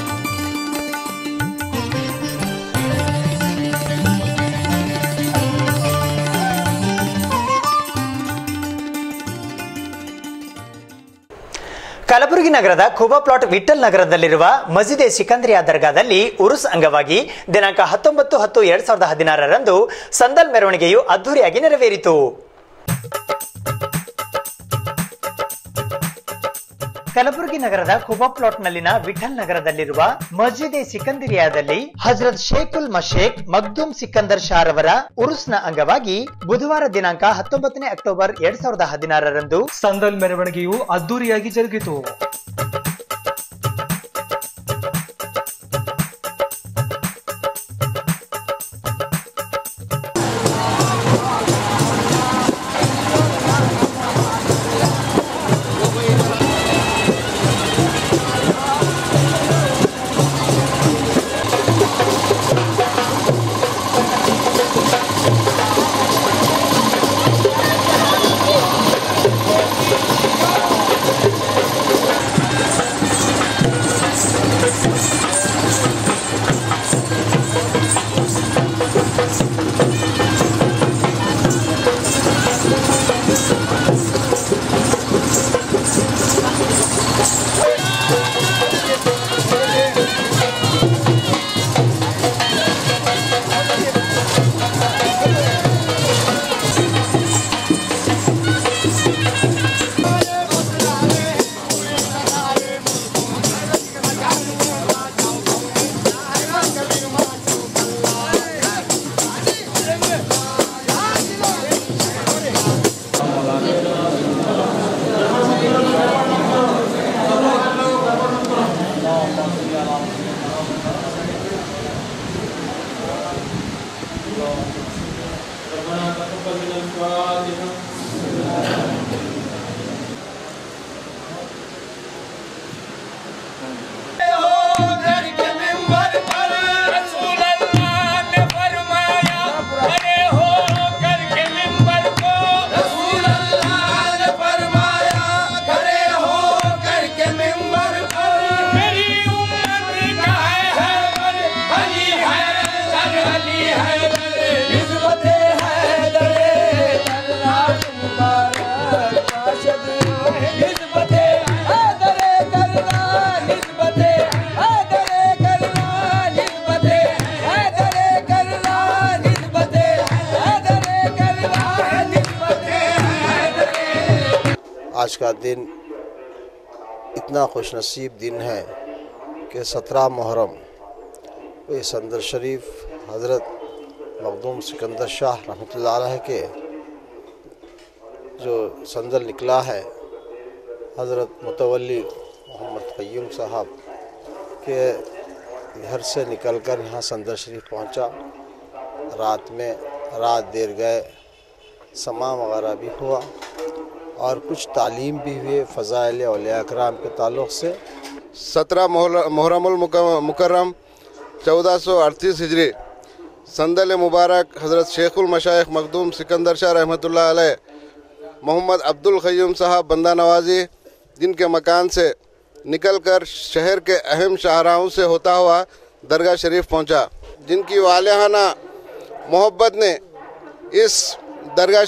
ಕಲಬುರಗಿ ನಗರದ ಖುಬಾ ಪ್ಲಾಟ್ ವಿಠಲ್ ನಗರದಲ್ಲಿರುವ ಮಸೀದೆ ಸಿಕಂದರಿಯಾ ದರ್ಗಾದಲ್ಲಿ ಉರುಸ್ ಅಂಗವಾಗಿ ದಿನಾಂಕ 19/10/2016 ಸಂದಲ್ ಮೆರವಣಿಗೆಯು ಅದ್ದೂರಿಯಾಗಿ ನೆರವೇರಿತು. ಕಲಬುರಗಿ ನಗರದ ಖುಬಾ ಪ್ಲಾಟ್ನಲ್ಲಿನ ವಿಠಲ್ ನಗರದಲ್ಲಿರುವ ಮಸ್ಜಿದೆ ಸಿಕಂದರಿಯಾದಲ್ಲಿ ಹಜರತ್ ಶೇಖುಲ್ ಮಶೇಖ್ ಮಗ್ದೂಮ್ ಸಿಕಂದರ್ ಶಾ ರವರ ಉರುಸ್ನ ಅಂಗವಾಗಿ ಬುಧವಾರ ದಿನಾಂಕ 19 ಅಕ್ಟೋಬರ್ 2016 ಸಂದಲ್ ಮೆರವಣಿಗೆಯು ಅದ್ದೂರಿಯಾಗಿ ಜರುಗಿತು. दिन इतना खुशनसीब दिन है कि 17 मुहर्रम ये संदर शरीफ हज़रत मखदूम सिकंदर शाह रहमतुल्लाह अलैह के जो संदल निकला है, हज़रत मुतवल्ली मोहम्मद क़य्यूम साहब के घर से निकलकर यहाँ संदर शरीफ पहुँचा। रात देर गए, समा वगैरह भी हुआ और कुछ तालीम भी हुए फ़ज़ाइल औलिया कराम के ताल्लुक़ से। 17 मुहर्रमुल मुकर्रम 1438 हिजरी संदल मुबारक हज़रत शेखुल मशाइख मखदूम सिकंदर शाह रहमतुल्लाह अलैह मोहम्मद अब्दुल क़य्यूम साहब बंदा नवाजी जिनके मकान से निकलकर शहर के अहम शाहराहों से होता हुआ दरगाह शरीफ पहुंचा, जिनकी वालिहाना मोहब्बत ने इस दरगाह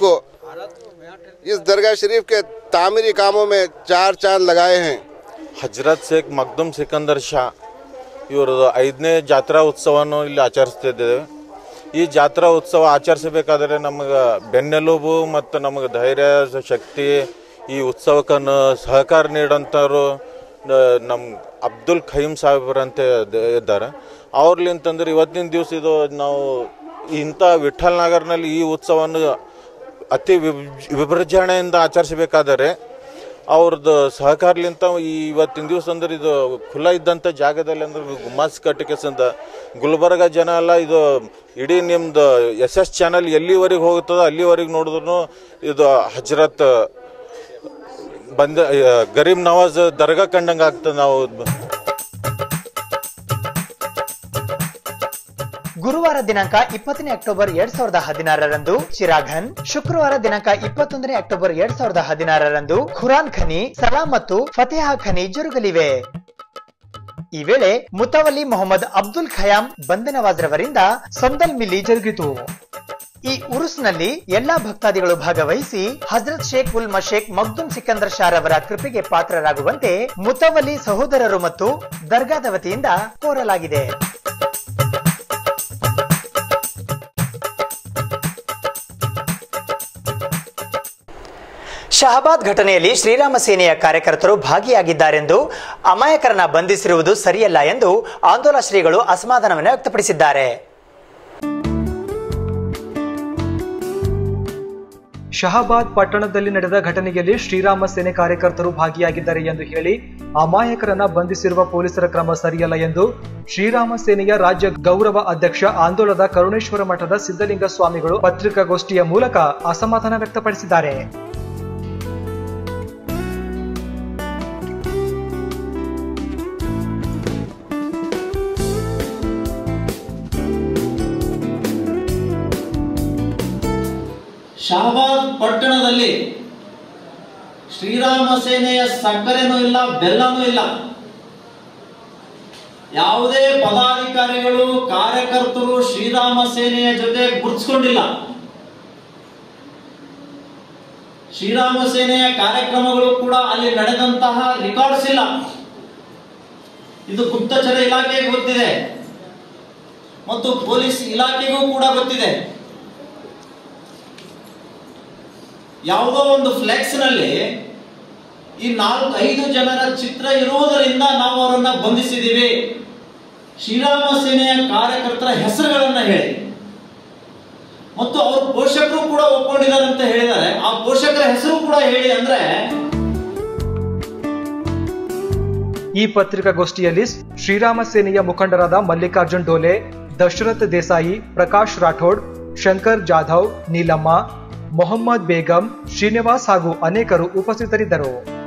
शरीफ के तामीरी कामों में 4 चांद लगाए हैं। ಹಜರತ್ ಶೇಖ್ ಮಕ್ದುಮ್ ಸಿಕಂದರ್ ಶಾ ಇವರು 5ನೇ ಜಾತ್ರಾ ಉತ್ಸವವನ್ನು ಇಲ್ಲಿ ಆಚರಿಸ್ತಿದ್ದೇವೆ. ಈ ಜಾತ್ರಾ ಉತ್ಸವ ಆಚರಿಸಬೇಕಾದರೆ ನಮಗೆ ಬೆನ್ನೆಲುಬು ಮತ್ತು ನಮಗೆ ಧೈರ್ಯ ಶಕ್ತಿ ಈ ಉತ್ಸವಕ್ಕೆ ಸಹಕಾರ ನೀಡೋಂಥವ್ರು ನಮ್ಮ ಅಬ್ದುಲ್ ಖಯ್ಯೂಮ್ ಸಾಹೇಬ್ರಂತ ಇದ್ದಾರೆ. ಅವ್ರಲಿಂತಂದ್ರೆ ಇವತ್ತಿನ ದಿವಸ ಇದು ನಾವು ಇಂಥ ವಿಠಲ್ ನಗರ್ನಲ್ಲಿ ಈ ಉತ್ಸವವನ್ನು ಅತಿ ವಿಭಜನೆಯಿಂದ ಆಚರಿಸಬೇಕಾದರೆ ಅವ್ರದ್ದು ಸಹಕಾರಲಿಂತ ಇವತ್ತಿನ ದಿವಸ ಅಂದ್ರೆ ಇದು ಖುಲ್ಲಾ ಇದ್ದಂಥ ಜಾಗದಲ್ಲಿ ಅಂದ್ರೆ ಗುಮ್ಮಾಸ್ ಕಟ್ಟಿಕೆಸಿಂದ ಗುಲ್ಬರ್ಗ ಜನ ಎಲ್ಲ ಇದು ಇಡೀ ನಿಮ್ದು SS ಚಾನಲ್ ಎಲ್ಲಿವರೆಗೆ ಹೋಗ್ತದೋ ಅಲ್ಲಿವರೆಗೆ ನೋಡಿದ್ರು ಇದು ಹಜರತ್ ಬಂದ ಗರೀಬ್ ನವಾಜ್ ದರ್ಗಾ ಕಂಡಂಗೆ ಆಗ್ತದೆ. ನಾವು ಗುರುವಾರ ದಿನಾಂಕ 20ನೇ ಅಕ್ಟೋಬರ್ 2016ರಂದು ಚಿರಾಘನ್, ಶುಕ್ರವಾರ ದಿನಾಂಕ 21ನೇ ಅಕ್ಟೋಬರ್ 2016ರಂದು ಖುರಾನ್ ಖನಿ, ಸಲಾಂ ಮತ್ತು ಫತೇಹಾ ಖನಿ ಜರುಗಲಿವೆ. ಈ ವೇಳೆ ಮುತವಲ್ಲಿ ಮೊಹಮ್ಮದ್ ಅಬ್ದುಲ್ ಖಯಾಮ್ ಬಂದನವಾಜ್ರವರಿಂದ ಸಂದಲ್ ಮಿಲಿ ಜರುಗಿತು. ಈ ಉರುಸ್ನಲ್ಲಿ ಎಲ್ಲಾ ಭಕ್ತಾದಿಗಳು ಭಾಗವಹಿಸಿ ಹಜರತ್ ಶೇಖ್ ಉಲ್ ಮಶೇಖ್ ಮಕ್ದುಮ್ ಸಿಕಂದರ್ ಶಾ ರವರ ಕೃಪೆಗೆ ಪಾತ್ರರಾಗುವಂತೆ ಮುತವಲ್ಲಿ ಸಹೋದರರು ಮತ್ತು ದರ್ಗಾದ ವತಿಯಿಂದ ಕೋರಲಾಗಿದೆ. ಶಹಬಾದ್ ಘಟನೆಯಲ್ಲಿ ಶ್ರೀರಾಮ ಸೇನೆಯ ಕಾರ್ಯಕರ್ತರು ಭಾಗಿಯಾಗಿದ್ದಾರೆಂದು ಅಮಾಯಕರನ್ನ ಬಂಧಿಸಿರುವುದು ಸರಿಯಲ್ಲ ಎಂದು ಆಂದೋಲನ ಶ್ರೀಗಳು ಅಸಮಾಧಾನವನ್ನು ವ್ಯಕ್ತಪಡಿಸಿದ್ದಾರೆ. ಶಹಬಾದ್ ಪಟ್ಟಣದಲ್ಲಿ ನಡೆದ ಘಟನೆಯಲ್ಲಿ ಶ್ರೀರಾಮ ಸೇನೆ ಕಾರ್ಯಕರ್ತರು ಭಾಗಿಯಾಗಿದ್ದಾರೆ ಎಂದು ಹೇಳಿ ಅಮಾಯಕರನ್ನ ಬಂಧಿಸಿರುವ ಪೊಲೀಸರ ಕ್ರಮ ಸರಿಯಲ್ಲ ಎಂದು ಶ್ರೀರಾಮ ಸೇನೆಯ ರಾಜ್ಯ ಗೌರವ ಅಧ್ಯಕ್ಷ ಆಂದೋಲನದ ಕರುಣೇಶ್ವರ ಮಠದ ಸಿದ್ದಲಿಂಗ ಸ್ವಾಮಿಗಳು ಪತ್ರಿಕಾಗೋಷ್ಠಿಯ ಮೂಲಕ ಅಸಮಾಧಾನ ವ್ಯಕ್ತಪಡಿಸಿದ್ದಾರೆ. ಶಹಬಾದ್ ಪಟ್ಟಣದಲ್ಲಿ ಶ್ರೀರಾಮ ಸೇನೆಯ ಸಕ್ಕರೆನೂ ಇಲ್ಲ, ಬೆಲ್ಲನೂ ಇಲ್ಲ. ಯಾವುದೇ ಪದಾಧಿಕಾರಿಗಳು ಕಾರ್ಯಕರ್ತರು ಶ್ರೀರಾಮ ಸೇನೆಯ ಜೊತೆ ಗುರುತಿಸಿಕೊಂಡಿಲ್ಲ. ಶ್ರೀರಾಮ ಸೇನೆಯ ಕಾರ್ಯಕ್ರಮಗಳು ಕೂಡ ಅಲ್ಲಿ ನಡೆದಂತಹ ರೆಕಾರ್ಡ್ಸ್ ಇಲ್ಲ. ಇದು ಗುಪ್ತಚರ ಇಲಾಖೆಗೆ ಗೊತ್ತಿದೆ ಮತ್ತು ಪೊಲೀಸ್ ಇಲಾಖೆಗೂ ಕೂಡ ಗೊತ್ತಿದೆ. ಯಾವುದೋ ಒಂದು ಫ್ಲೆಕ್ಸ್ ನಲ್ಲಿ ಈ 4-5 ಜನರ ಚಿತ್ರ ಇರುವುದರಿಂದ ನಾವು ಅವರನ್ನ ಬಂಧಿಸಿದ್ದೀವಿ. ಶ್ರೀರಾಮ ಸೇನೆಯ ಕಾರ್ಯಕರ್ತರ ಹೆಸರುಗಳನ್ನ ಹೇಳಿ ಮತ್ತು ಅವ್ರ ಪೋಷಕರು ಕೂಡ ಒಪ್ಕೊಂಡಿದ್ದಾರೆ ಅಂತ ಹೇಳಿದ್ದಾರೆ. ಆ ಪೋಷಕರ ಹೆಸರು ಕೂಡ ಹೇಳಿ ಅಂದ್ರೆ. ಈ ಪತ್ರಿಕಾಗೋಷ್ಠಿಯಲ್ಲಿ ಶ್ರೀರಾಮ ಸೇನೆಯ ಮುಖಂಡರಾದ ಮಲ್ಲಿಕಾರ್ಜುನ್ ಡೋಲೆ, ದಶರಥ್ ದೇಸಾಯಿ, ಪ್ರಕಾಶ್ ರಾಠೋಡ್, ಶಂಕರ್ ಜಾಧವ್, ನೀಲಮ್ಮ, ಮೊಹಮ್ಮದ್ ಬೇಗಂ, ಶ್ರೀನಿವಾಸ್ ಹಾಗೂ ಅನೇಕರು ಉಪಸ್ಥಿತರಿದ್ದರು.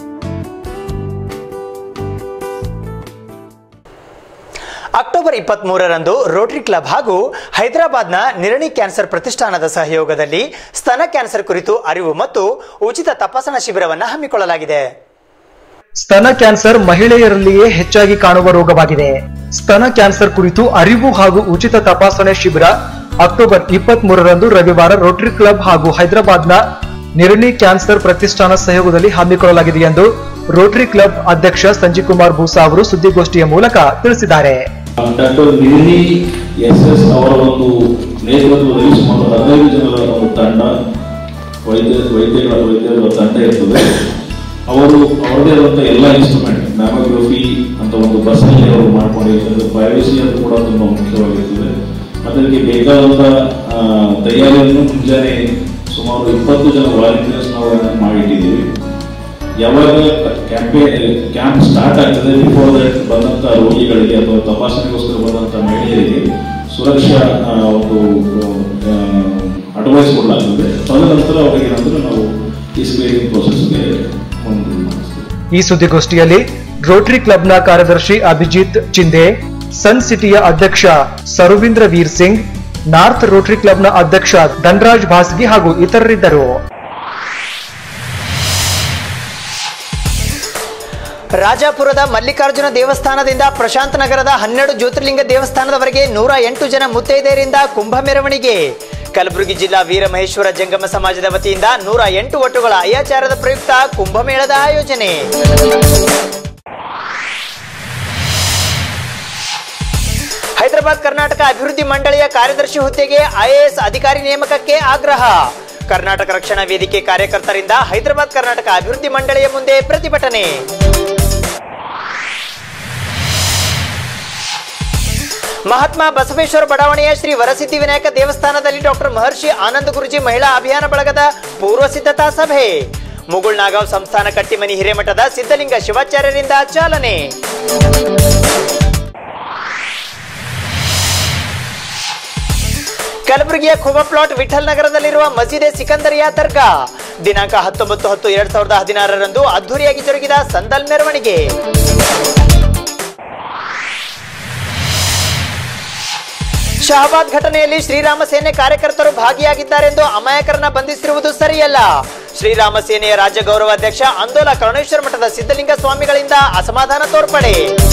ಅಕ್ಟೋಬರ್ 23ರಂದು ರೋಟರಿ ಕ್ಲಬ್ ಹಾಗೂ ಹೈದರಾಬಾದ್ನ ನಿರಣಿ ಕ್ಯಾನ್ಸರ್ ಪ್ರತಿಷ್ಠಾನದ ಸಹಯೋಗದಲ್ಲಿ ಸ್ತನ ಕ್ಯಾನ್ಸರ್ ಕುರಿತು ಅರಿವು ಮತ್ತು ಉಚಿತ ತಪಾಸಣಾ ಶಿಬಿರವನ್ನು ಹಮ್ಮಿಕೊಳ್ಳಲಾಗಿದೆ. ಸ್ತನ ಕ್ಯಾನ್ಸರ್ ಮಹಿಳೆಯರಲ್ಲಿಯೇ ಹೆಚ್ಚಾಗಿ ಕಾಣುವ ರೋಗವಾಗಿದೆ. ಸ್ತನ ಕ್ಯಾನ್ಸರ್ ಕುರಿತು ಅರಿವು ಹಾಗೂ ಉಚಿತ ತಪಾಸಣೆ ಶಿಬಿರ ಅಕ್ಟೋಬರ್ 23ರಂದು ರವಿವಾರ ರೋಟರಿ ಕ್ಲಬ್ ಹಾಗೂ ಹೈದರಾಬಾದ್ನ ನಿರಣಿ ಕ್ಯಾನ್ಸರ್ ಪ್ರತಿಷ್ಠಾನ ಸಹಯೋಗದಲ್ಲಿ ಹಮ್ಮಿಕೊಳ್ಳಲಾಗಿದೆ ಎಂದು ರೋಟರಿ ಕ್ಲಬ್ ಅಧ್ಯಕ್ಷ ಸಂಜೀವ್ ಕುಮಾರ್ ಭೂಸಾ ಅವರು ಸುದ್ದಿಗೋಷ್ಠಿಯ ಮೂಲಕ ತಿಳಿಸಿದ್ದಾರೆ. ಡಾಕ್ಟರ್ ನಿರಣಿ SS ಅವರ ಒಂದು ನೇತೃತ್ವದಲ್ಲಿ ಸುಮಾರು 15 ಜನರ ಒಂದು ತಂಡ, ವೈದ್ಯರ ತಂಡ ಇರ್ತದೆ. ಅವರು ಅವರದೇ ಆದಂಥ ಎಲ್ಲ ಇನ್ಸ್ಟ್ರೂಮೆಂಟ್ ಮ್ಯಾಮೋಗ್ರಫಿ ಅಂತ ಒಂದು ಬಸ್ಸಲ್ಲಿ ಅವರು ಮಾಡ್ಕೊಂಡಿರ್ತಾರೆ. ಪ್ರೈವಸಿ ಅದು ಕೂಡ ತುಂಬ ಮುಖ್ಯವಾಗಿರ್ತದೆ. ಅದಕ್ಕೆ ಬೇಕಾದಂಥ ತಯಾರಿಯನ್ನು ಮುಂಜಾನೆ ಸುಮಾರು 20 ಜನ ವಾಲಂಟಿಯರ್ಸ್ ನಾವು ಮಾಡಿಟ್ಟಿದ್ದೀವಿ. ಯಾವಾಗ ಕ್ಯಾಂಪ್ ಸ್ಟಾರ್ಟ್ ಆಗ್ತದೆ ಬಿಫೋರ್ ದಟ್ ಬಂದಂಥ ರೋಗಿಗಳಿಗೆ ಅಥವಾ ತಪಾಸಣೆಗೋಸ್ಕರ ಬಂದಂಥ ಮಹಿಳೆಯರಿಗೆ ಸುರಕ್ಷಾ ಒಂದು ಅಡ್ವೈಸ್ ಕೊಡಲಾಗ್ತದೆ. ತದನಂತರ ಅವರಿಗೆ ನಂತರ ನಾವು ಈ ಸ್ಕ್ರೀನಿಂಗ್ ಪ್ರೋಸೆಸ್ಗೆ ಈ ಸುದ್ದಿಗೋಷ್ಠಿಯಲ್ಲಿ ರೋಟರಿ ಕ್ಲಬ್ನ ಕಾರ್ಯದರ್ಶಿ ಅಭಿಜಿತ್ ಚಿಂದೆ, ಸನ್ ಸಿಟಿಯ ಅಧ್ಯಕ್ಷ ಸರುವೀಂದ್ರ ವೀರ್ ಸಿಂಗ್, ನಾರ್ತ್ ರೋಟರಿ ಕ್ಲಬ್ನ ಅಧ್ಯಕ್ಷ ಧನರಾಜ್ ಭಾಸ್ಗಿ ಹಾಗೂ ಇತರರಿದ್ದರು. ರಾಜಾಪುರದ ಮಲ್ಲಿಕಾರ್ಜುನ ದೇವಸ್ಥಾನದಿಂದ ಪ್ರಶಾಂತ್ ನಗರದ 12 ಜ್ಯೋತಿರ್ಲಿಂಗ ದೇವಸ್ಥಾನದವರೆಗೆ 108 ಜನ ಮುತ್ತೈದೆಯರಿಂದ ಕುಂಭ ಮೆರವಣಿಗೆ. ಕಲಬುರಗಿ ಜಿಲ್ಲಾ ವೀರಮಹೇಶ್ವರ ಜಂಗಮ ಸಮಾಜದ ವತಿಯಿಂದ 108 ಒಟ್ಟುಗಳ ಅಯ್ಯಾಚಾರದ ಪ್ರಯುಕ್ತ ಕುಂಭಮೇಳದ ಆಯೋಜನೆ. ಹೈದರಾಬಾದ್ ಕರ್ನಾಟಕ ಅಭಿವೃದ್ಧಿ ಮಂಡಳಿಯ ಕಾರ್ಯದರ್ಶಿ ಹುದ್ದೆಗೆ ಐಎಎಸ್ ಅಧಿಕಾರಿ ನೇಮಕಕ್ಕೆ ಆಗ್ರಹ. ಕರ್ನಾಟಕ ರಕ್ಷಣಾ ವೇದಿಕೆ ಕಾರ್ಯಕರ್ತರಿಂದ ಹೈದರಾಬಾದ್ ಕರ್ನಾಟಕ ಅಭಿವೃದ್ಧಿ ಮಂಡಳಿಯ ಮುಂದೆ ಪ್ರತಿಭಟನೆ. ಮಹಾತ್ಮ ಬಸವೇಶ್ವರ ಬಡಾವಣೆಯ ಶ್ರೀ ವರಸಿದ್ಧಿ ವಿನಾಯಕ ದೇವಸ್ಥಾನದಲ್ಲಿ ಡಾಕ್ಟರ್ ಮಹರ್ಷಿ ಆನಂದ ಗುರುಜಿ ಮಹಿಳಾ ಅಭಿಯಾನ ಬಳಗದ ಪೂರ್ವ ಸಿದ್ಧತಾ ಸಭೆ. ಮುಗುಳ್ನಾಗಾಂವ್ ಸಂಸ್ಥಾನ ಕಟ್ಟಿಮನಿ ಹಿರೇಮಠದ ಸಿದ್ಧಲಿಂಗ ಶಿವಾಚಾರ್ಯರಿಂದ ಚಾಲನೆ. ಕಲಬುರಗಿಯ ಖುಬಾ ಪ್ಲಾಟ್ ವಿಠಲ್ ನಗರದಲ್ಲಿರುವ ಮಸೀದೆ ಸಿಕಂದರಿಯಾ ದರ್ಗಾ ದಿನಾಂಕ 19/10/2016 ಅದ್ದೂರಿಯಾಗಿ ಜರುಗಿದ ಸಂದಲ್ ಮೆರವಣಿಗೆ. ಶಹಬಾದ್ ಘಟನೆಯಲ್ಲಿ ಶ್ರೀರಾಮ ಸೇನೆ ಕಾರ್ಯಕರ್ತರು ಭಾಗಿಯಾಗಿದ್ದಾರೆಂದು ಅಮಾಯಕರನ್ನ ಬಂಧಿಸಿರುವುದು ಸರಿಯಲ್ಲ. ಶ್ರೀರಾಮ ಸೇನೆಯ ರಾಜ್ಯ ಗೌರವ ಅಧ್ಯಕ್ಷ ಅಂದೋಲ ಕರುಣೇಶ್ವರ ಮಠದ ಸಿದ್ಧಲಿಂಗ ಸ್ವಾಮಿಗಳಿಂದ ಅಸಮಾಧಾನ ತೋರ್ಪಡೆ.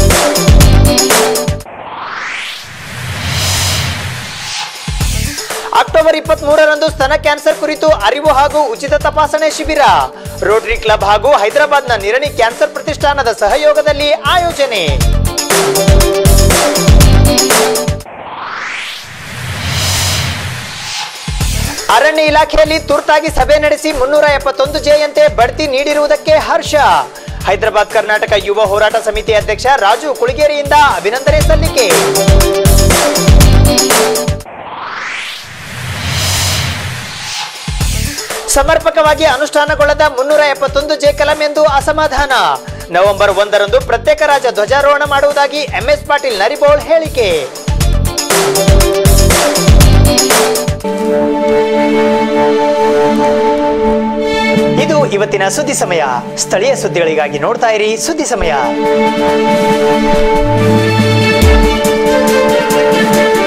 ಅಕ್ಟೋಬರ್ 23ರಂದು ಸ್ತನ ಕ್ಯಾನ್ಸರ್ ಕುರಿತು ಅರಿವು ಹಾಗೂ ಉಚಿತ ತಪಾಸಣೆ ಶಿಬಿರ ರೋಟರಿ ಕ್ಲಬ್ ಹಾಗೂ ಹೈದರಾಬಾದ್ನ ನಿರಣಿ ಕ್ಯಾನ್ಸರ್ ಪ್ರತಿಷ್ಠಾನದ ಸಹಯೋಗದಲ್ಲಿ ಆಯೋಜನೆ. ಅರಣ್ಯ ಇಲಾಖೆಯಲ್ಲಿ ತುರ್ತಾಗಿ ಸಭೆ ನಡೆಸಿ 371 ಯಂತೆ ಬಡ್ತಿ ನೀಡಿರುವುದಕ್ಕೆ ಹರ್ಷ. ಹೈದರಾಬಾದ್ ಕರ್ನಾಟಕ ಯುವ ಹೋರಾಟ ಸಮಿತಿ ಅಧ್ಯಕ್ಷ ರಾಜು ಕುಳಿಗೇರಿಯಿಂದ ಅಭಿನಂದನೆ ಸಲ್ಲಿಕೆ. ಸಮರ್ಪಕವಾಗಿ ಅನುಷ್ಠಾನಗೊಳ್ಳದ 371 ಕಲಂ ಎಂದು ಅಸಮಾಧಾನ. ನವೆಂಬರ್ 1ರಂದು ಪ್ರತ್ಯೇಕ ರಾಜ್ಯ ಧ್ವಜಾರೋಹಣ ಮಾಡುವುದಾಗಿ ಎಂಎಸ್ ಪಾಟೀಲ್ ನರಿಬೋಳ್ ಹೇಳಿಕೆ. ಇದು ಇವತ್ತಿನ ಸುದ್ದಿ ಸಮಯ. ಸ್ಥಳೀಯ ಸುದ್ದಿಗಳಿಗಾಗಿ ನೋಡ್ತಾ ಇರಿ ಸುದ್ದಿ ಸಮಯ.